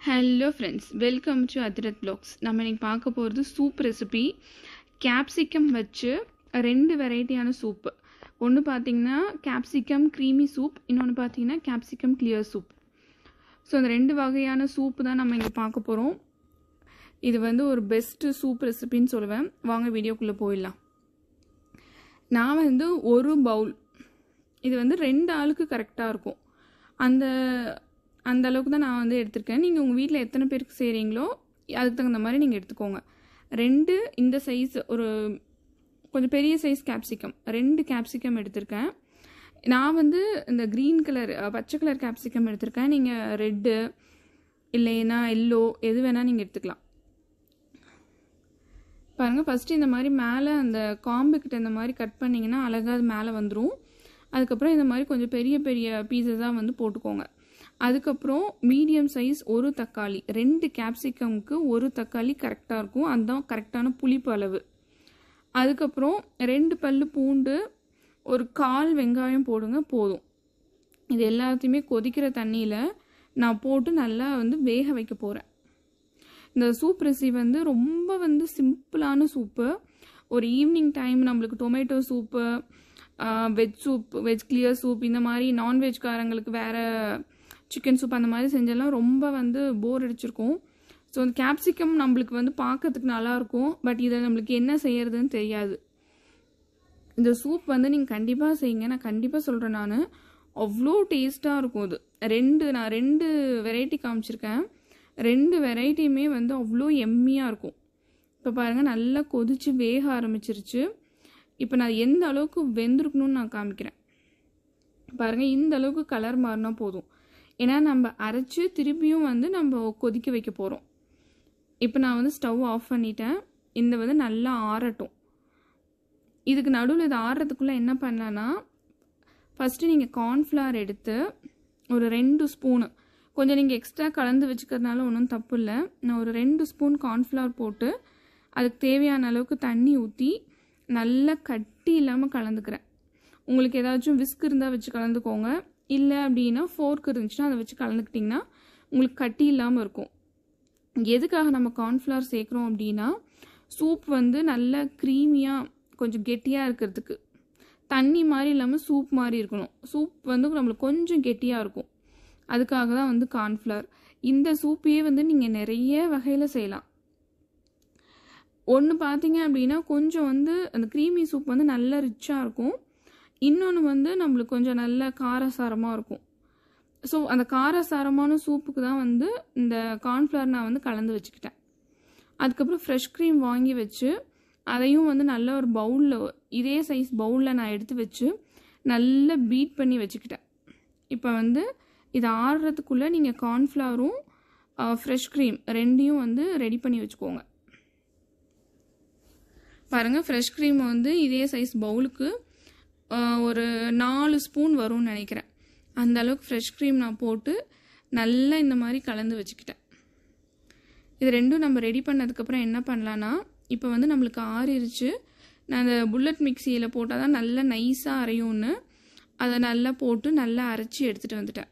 Hello friends, welcome to Adirath Vlogs. நம்ம இன்னைக்கு பார்க்க போகிறது சூப் ரெசிபி. கேப்சிகம் வச்சு ரெண்டு வெரைட்டியான சூப். ஒன்று பார்த்தீங்கன்னா கேப்சிகம் க்ரீமி சூப், இன்னொன்று பார்த்தீங்கன்னா கேப்சிகம் கிளியர் சூப். ஸோ அந்த ரெண்டு வகையான சூப்பு தான் நம்ம இங்கே பார்க்க போகிறோம். இது வந்து ஒரு பெஸ்ட்டு சூப் ரெசிபின்னு சொல்லுவேன். வாங்க வீடியோக்குள்ளே போயிடலாம். நான் வந்து ஒரு பவுல், இது வந்து 2 ஆளுக்கு கரெக்டாக இருக்கும். அந்த அளவுக்கு தான் நான் வந்து எடுத்திருக்கேன். நீங்கள் உங்கள் வீட்டில் எத்தனை பேருக்கு செய்கிறீங்களோ அதுக்கு தகுந்த மாதிரி நீங்கள் எடுத்துக்கோங்க. 2 இந்த சைஸ், ஒரு கொஞ்சம் பெரிய சைஸ் கேப்சிகம், 2 கேப்சிகம் எடுத்திருக்கேன். நான் வந்து இந்த க்ரீன் கலர், பச்சை கலர் கேப்சிகம் எடுத்திருக்கேன். நீங்கள் ரெட்டு இல்லைன்னா எல்லோ எது வேணால் நீங்கள் எடுத்துக்கலாம். பாருங்கள், ஃபஸ்ட்டு இந்த மாதிரி மேலே அந்த காம்புக்கிட்ட இந்த மாதிரி கட் பண்ணிங்கன்னா அழகாக அது மேலே வந்துடும். அதுக்கப்புறம் இந்த மாதிரி கொஞ்சம் பெரிய பெரிய பீஸஸாக வந்து போட்டுக்கோங்க. அதுக்கப்புறம் மீடியம் சைஸ் ஒரு தக்காளி, 2 கேப்சிகமுக்கு ஒரு தக்காளி கரெக்டாக இருக்கும். அதுதான் கரெக்டான புளிப்பு அளவு. அதுக்கப்புறம் 2 பல்லு பூண்டு, ஒரு 1/4 வெங்காயம் போடுங்க, போதும். இது எல்லாத்தையுமே கொதிக்கிற தண்ணியில் நான் போட்டு நல்லா வந்து வேக வைக்க போகிறேன். இந்த சூப் ரெசிபி வந்து ரொம்ப வந்து சிம்பிளான சூப்பு. ஒரு ஈவினிங் டைம் நம்மளுக்கு tomato soup, veg soup, veg clear soup, இந்த மாதிரி நான்வெஜ்காரங்களுக்கு வேறு சிக்கன் சூப் அந்த மாதிரி செஞ்செல்லாம் ரொம்ப வந்து போர் அடிச்சிருக்கும். ஸோ அந்த கேப்சிகம் நம்மளுக்கு வந்து பார்க்கறதுக்கு நல்லாயிருக்கும், பட் இதை நம்மளுக்கு என்ன செய்யறதுன்னு தெரியாது. இந்த சூப் வந்து நீங்கள் கண்டிப்பாக செய்யுங்க, நான் கண்டிப்பாக சொல்கிறேன். நான் அவ்வளோ டேஸ்ட்டாக இருக்கும். இது நான் 2 வெரைட்டி காமிச்சிருக்கேன். 2 வெரைட்டியுமே வந்து அவ்வளோ எம்மியாக இருக்கும். இப்போ பாருங்கள், நல்லா கொதித்து வேக ஆரம்பிச்சிருச்சு. இப்போ நான் எந்த அளவுக்கு வெந்திருக்கணும்னு நான் காமிக்கிறேன். பாருங்கள், இந்த அளவுக்கு கலர் மாறினா போதும். ஏன்னா நம்ம அரைச்சி திருப்பியும் வந்து நம்ம கொதிக்க வைக்க போகிறோம். இப்போ நான் வந்து ஸ்டவ் ஆஃப் பண்ணிட்டேன். இந்த வந்து நல்லா ஆறட்டும். இதுக்கு நடுவில் இது ஆறுறதுக்குள்ளே என்ன பண்ணலான்னா, ஃபஸ்ட்டு நீங்கள் கார்ன்ஃப்ளவர் எடுத்து ஒரு 2 ஸ்பூனு, கொஞ்சம் நீங்கள் எக்ஸ்ட்ரா கலந்து வச்சுக்கிறதுனால ஒன்றும் தப்பு இல்லை. நான் ஒரு 2 ஸ்பூன் கார்ன்ஃப்ளவர் போட்டு அதுக்கு தேவையான அளவுக்கு தண்ணி ஊற்றி நல்லா கட்டி இல்லாமல் கலந்துக்கிறேன். உங்களுக்கு ஏதாச்சும் விஸ்க் இருந்தால் வச்சு கலந்துக்கோங்க, இல்லை அப்படின்னா ஃபோர்க் இருந்துச்சுன்னா அதை வச்சு கலந்துக்கிட்டிங்கன்னா உங்களுக்கு கட்டி இல்லாமல் இருக்கும். எதுக்காக நம்ம கார்ன்ஃப்ளவர் சேர்க்குறோம் அப்படின்னா, சூப் வந்து நல்லா க்ரீமியாக கொஞ்சம் கெட்டியாக இருக்கிறதுக்கு. தண்ணி மாதிரி இல்லாமல் சூப் மாதிரி இருக்கணும். சூப் வந்து நம்மளுக்கு கொஞ்சம் கெட்டியாக இருக்கும். அதுக்காக தான் வந்து கார்ன்ஃப்ளவர். இந்த சூப்பையே வந்து நீங்கள் நிறைய வகையில் செய்யலாம். ஒன்று பார்த்தீங்க அப்படின்னா கொஞ்சம் வந்து அந்த க்ரீமி சூப் வந்து நல்லா ரிச்சாக இருக்கும். இன்னொன்று வந்து நம்மளுக்கு கொஞ்சம் நல்ல காரசாரமாக இருக்கும். ஸோ அந்த காரசாரமான சூப்புக்கு தான் வந்து இந்த கார்ன்ஃப்ளவர் நான் வந்து கலந்து வச்சுக்கிட்டேன். அதுக்கப்புறம் ஃப்ரெஷ் க்ரீம் வாங்கி வச்சு அதையும் வந்து நல்ல ஒரு பவுலில், இதே சைஸ் பவுலில் நான் எடுத்து வச்சு நல்லா பீட் பண்ணி வச்சுக்கிட்டேன். இப்போ வந்து இது ஆடுறதுக்குள்ளே நீங்கள் கார்ன்ஃப்ளவரும் ஃப்ரெஷ் க்ரீம் 2யும் வந்து ரெடி பண்ணி வச்சுக்கோங்க. பாருங்கள், ஃப்ரெஷ் க்ரீம் வந்து இதே சைஸ் பவுலுக்கு ஒரு 4 ஸ்பூன் வரும்னு நினைக்கிறேன். அந்த அளவுக்கு ஃப்ரெஷ் க்ரீம் நான் போட்டு நல்லா இந்த மாதிரி கலந்து வச்சுக்கிட்டேன். இது 2ம் நம்ம ரெடி பண்ணதுக்கப்புறம் என்ன பண்ணலான்னா, இப்போ வந்து நம்மளுக்கு ஆறிடுச்சு. நான் அந்த புல்லட் மிக்சியில் போட்டால் தான் நல்லா நைஸாக அரையும்னு அதை நல்லா போட்டு நல்லா அரைச்சி எடுத்துகிட்டு வந்துட்டேன்.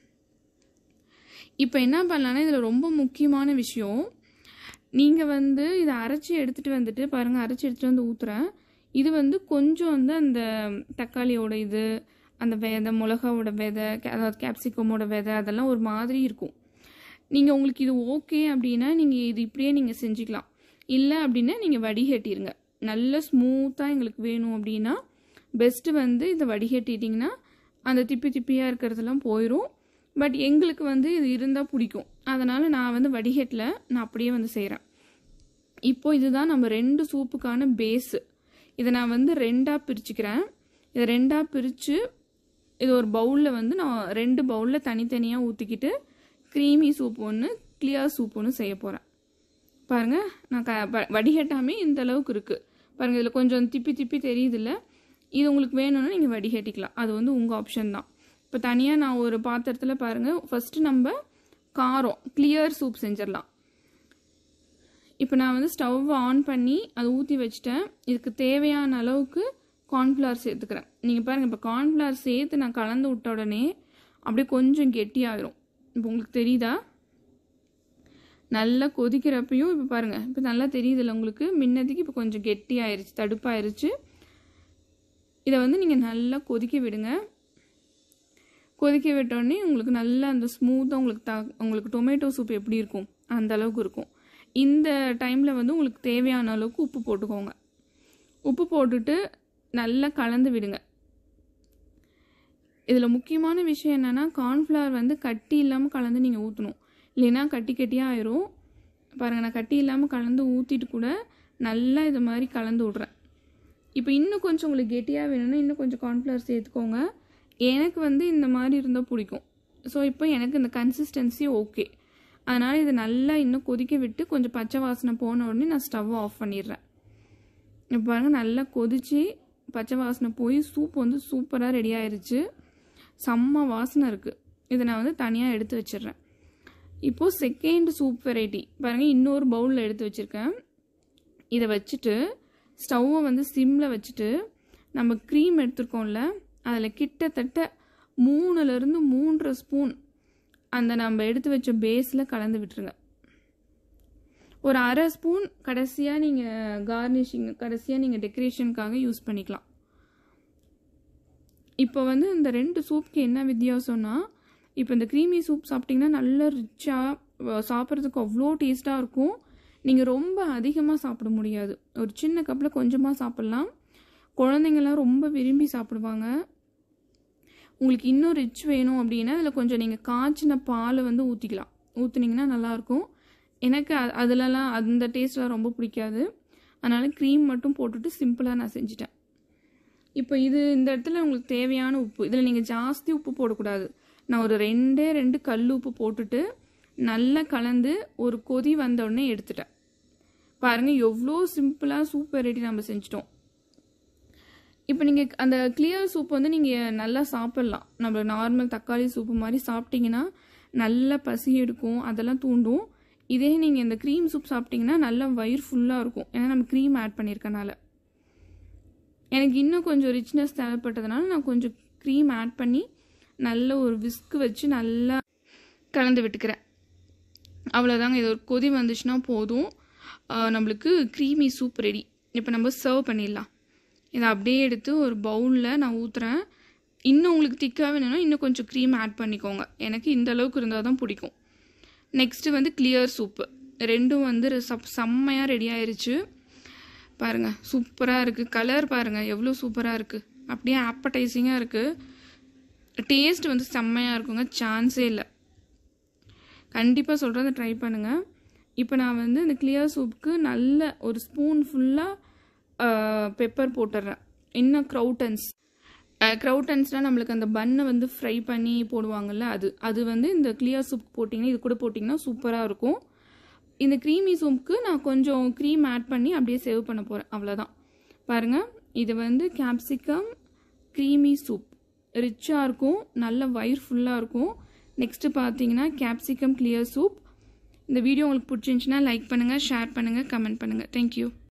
இப்போ என்ன பண்ணலான்னா, இதில் ரொம்ப முக்கியமான விஷயம், நீங்கள் வந்து இதை அரைச்சி எடுத்துகிட்டு வந்துட்டு பாருங்கள், அரைச்சி எடுத்துகிட்டு வந்து ஊற்றுறேன். இது வந்து கொஞ்சம் வந்து அந்த தக்காளியோட இது, அந்த விதை, மிளகாவோட விதை, அதாவது கேப்சிகமோட விதை, அதெல்லாம் ஒரு மாதிரி இருக்கும். நீங்கள் உங்களுக்கு இது ஓகே அப்படின்னா நீங்கள் இது இப்படியே நீங்கள் செஞ்சுக்கலாம். இல்லை அப்படின்னா நீங்கள் வடிகட்டிடுங்க. நல்ல ஸ்மூத்தாக எங்களுக்கு வேணும் அப்படின்னா பெஸ்ட்டு வந்து இதை வடிகட்டிட்டிங்கன்னா அந்த திப்பி திப்பியாக இருக்கிறதெல்லாம் போயிடும். பட் எங்களுக்கு வந்து இது இருந்தால் பிடிக்கும், அதனால் நான் வந்து வடிகட்டில் நான் அப்படியே வந்து செய்கிறேன். இப்போது இதுதான் நம்ம 2 சூப்புக்கான பேஸு. இதை நான் வந்து 2ஆக பிரிச்சுக்கிறேன். இதை 2ஆக பிரித்து இது ஒரு பவுலில் வந்து நான் 2 பவுலில் தனித்தனியாக ஊற்றிக்கிட்டு க்ரீமி சூப் ஒன்று, கிளியர் சூப் ஒன்று செய்ய போகிறேன். பாருங்கள், நான் வடிகட்டாமே இந்த அளவுக்கு இருக்குது. பாருங்கள், இதில் கொஞ்சம் திப்பி திப்பி தெரியுதில்ல. இது உங்களுக்கு வேணும்னா நீங்கள் வடிகட்டிக்கலாம், அது வந்து உங்கள் ஆப்ஷன் தான். இப்போ தனியாக நான் ஒரு பாத்திரத்தில் பாருங்கள், ஃபஸ்ட்டு நம்ம காரம் கிளியர் சூப் செஞ்சிடலாம். இப்போ நான் வந்து ஸ்டவ் ஆன் பண்ணி அதை ஊற்றி வச்சுட்டேன். இதுக்கு தேவையான அளவுக்கு கார்ன்ஃப்ளவர் சேர்த்துக்கிறேன். நீங்கள் பாருங்கள், இப்போ கார்ன்ஃப்ளவர் சேர்த்து நான் கலந்து விட்ட உடனே அப்படியே கொஞ்சம் கெட்டியாகிடும். இப்போ உங்களுக்கு தெரியுதா? நல்லா கொதிக்கிறப்பையும் இப்போ பாருங்கள், இப்போ நல்லா தெரியுதில்ல உங்களுக்கு, முன்னதுக்கு இப்போ கொஞ்சம் கெட்டியாயிருச்சு, தடுப்பாயிருச்சு. இதை வந்து நீங்கள் நல்லா கொதிக்க விடுங்க. கொதிக்க விட்டோடனே உங்களுக்கு நல்லா அந்த ஸ்மூத்தாக உங்களுக்கு டொமேட்டோ சூப் எப்படி இருக்கும் அந்த அளவுக்கு இருக்கும். இந்த டைமில் வந்து உங்களுக்கு தேவையான அளவுக்கு உப்பு போட்டுக்கோங்க. உப்பு போட்டுட்டு நல்லா கலந்து விடுங்க. இதில் முக்கியமான விஷயம் என்னென்னா, கார்ன்ஃப்ளவர் வந்து கட்டி இல்லாமல் கலந்து நீங்கள் ஊற்றணும், இல்லைன்னா கட்டி கட்டியாக ஆயிரும். பாருங்கள், நான் கட்டி இல்லாமல் கலந்து ஊற்றிட்டு கூட நல்லா இது மாதிரி கலந்து விட்றேன். இப்போ இன்னும் கொஞ்சம் உங்களுக்கு கெட்டியாக வேணும்னா இன்னும் கொஞ்சம் கார்ன்ஃப்ளவர் சேர்த்துக்கோங்க. எனக்கு வந்து இந்த மாதிரி இருந்தால் பிடிக்கும். ஸோ இப்போ எனக்கு இந்த கன்சிஸ்டன்சி ஓகே. அதனால் இதை நல்லா இன்னும் கொதிக்க விட்டு கொஞ்சம் பச்சை வாசனை போன உடனே நான் ஸ்டவ்வை ஆஃப் பண்ணிடுறேன். இப்போ பாருங்கள், நல்லா கொதித்து பச்சை வாசனை போய் சூப் வந்து சூப்பராக ரெடி ஆயிடுச்சு. செம்ம வாசனை இருக்குது. இதை நான் வந்து தனியாக எடுத்து வச்சிடுறேன். இப்போது செகண்ட் சூப் வெரைட்டி பாருங்கள், இன்னொரு பவுலில் எடுத்து வச்சுருக்கேன். இதை வச்சுட்டு ஸ்டவ்வை வந்து சிம்மில் வச்சுட்டு நம்ம க்ரீம் எடுத்துருக்கோம்ல, அதில் கிட்டத்தட்ட 3லேருந்து 3.5 ஸ்பூன் அந்த நம்ம எடுத்து வச்ச பேஸில் கலந்து விட்டுருங்க. ஒரு 1/2 ஸ்பூன் கடைசியாக நீங்கள் கார்னிஷிங், கடைசியாக நீங்கள் டெக்கரேஷனுக்காக யூஸ் பண்ணிக்கலாம். இப்போ வந்து இந்த 2 சூப்புக்கு என்ன வித்தியாசம்னா, இப்போ இந்த க்ரீமி சூப் சாப்பிட்டிங்கன்னா நல்லா ரிச்சாக சாப்பிட்றதுக்கு அவ்வளோ டேஸ்ட்டாக இருக்கும். நீங்கள் ரொம்ப அதிகமாக சாப்பிட முடியாது, ஒரு சின்ன கப்பில் கொஞ்சமாக சாப்பிட்லாம். குழந்தைங்கள்லாம் ரொம்ப விரும்பி சாப்பிடுவாங்க. உங்களுக்கு இன்னும் ரிச் வேணும் அப்படின்னா அதில் கொஞ்சம் நீங்கள் காய்ச்சின பால் வந்து ஊற்றிக்கலாம், ஊற்றுனீங்கன்னா நல்லாயிருக்கும். எனக்கு அதிலலாம் அந்த டேஸ்ட்லாம் ரொம்ப பிடிக்காது. அதனால் க்ரீம் மட்டும் போட்டுட்டு சிம்பிளாக நான் செஞ்சிட்டேன். இப்போ இந்த இடத்துல உங்களுக்கு தேவையான உப்பு, இதில் நீங்கள் ஜாஸ்தி உப்பு போடக்கூடாது. நான் ஒரு 2 கல் உப்பு போட்டுட்டு நல்லா கலந்து ஒரு கொதி வந்த உடனே எடுத்துட்டேன். பாருங்கள், எவ்வளோ சிம்பிளாக சூப் வெரைட்டி நம்ம செஞ்சிட்டோம். இப்போ நீங்கள் அந்த கிளியர் சூப் வந்து நீங்கள் நல்லா சாப்பிட்லாம். நம்ம நார்மல் தக்காளி சூப்பு மாதிரி சாப்பிட்டிங்கன்னா நல்லா பசி எடுக்கும், அதெல்லாம் தூண்டும். இதே நீங்கள் இந்த க்ரீம் சூப் சாப்பிட்டிங்கன்னா நல்லா வயிறு ஃபுல்லாக இருக்கும், ஏன்னா நம்ம க்ரீம் ஆட் பண்ணியிருக்கனால. எனக்கு இன்னும் கொஞ்சம் ரிச்னஸ் தேவைப்பட்டதுனால நான் கொஞ்சம் க்ரீம் ஆட் பண்ணி நல்ல ஒரு விஸ்க் வச்சு நல்லா கலந்து விட்டுக்கிறேன். அவ்வளோதாங்க, இது ஒரு கொதி வந்துச்சுன்னா போதும், நம்மளுக்கு க்ரீமி சூப் ரெடி. இப்போ நம்ம சர்வ் பண்ணிடலாம். இதை அப்படியே எடுத்து ஒரு பவுலில் நான் ஊற்றுறேன். இன்னும் உங்களுக்கு திக்காக வேணும்னா இன்னும் கொஞ்சம் க்ரீம் ஆட் பண்ணிக்கோங்க. எனக்கு இந்த அளவுக்கு இருந்தால் தான் பிடிக்கும். நெக்ஸ்ட்டு வந்து கிளியர் சூப்பு, ரெண்டும் வந்து செம்மையாக ரெடி ஆயிடுச்சு. பாருங்கள், சூப்பராக இருக்குது. கலர் பாருங்கள் எவ்வளோ சூப்பராக இருக்குது, அப்படியே ஆப்படைசிங்காக இருக்குது. டேஸ்ட் வந்து செம்மையாக இருக்குங்க, சான்ஸே இல்லை. கண்டிப்பாக சொல்கிறத ட்ரை பண்ணுங்கள். இப்போ நான் வந்து இந்த கிளியர் சூப்புக்கு நல்ல ஒரு ஸ்பூன் ஃபுல்லாக பெப்பர் போட்டுடுறேன். இன்னும் க்ரௌட்டன்ஸ்னால் நம்மளுக்கு அந்த பன்னை வந்து ஃப்ரை பண்ணி போடுவாங்கள்ல, அது வந்து இந்த கிளியர் சூப் போட்டிங்கன்னா, இது கூட போட்டிங்கன்னா சூப்பராக இருக்கும். இந்த க்ரீமி சூப்புக்கு நான் கொஞ்சம் க்ரீம் ஆட் பண்ணி அப்படியே சேவ் பண்ண போகிறேன், அவ்வளோதான். பாருங்கள், இது வந்து கேப்சிகம் க்ரீமி சூப் ரிச்சாக இருக்கும், நல்ல வயிறு ஃபுல்லாக இருக்கும். நெக்ஸ்ட்டு பார்த்தீங்கன்னா கேப்சிகம் கிளியர் சூப். இந்த வீடியோ உங்களுக்கு பிடிச்சிருந்துச்சுன்னா லைக் பண்ணுங்கள், ஷேர் பண்ணுங்கள், கமெண்ட் பண்ணுங்கள். தேங்க்யூ.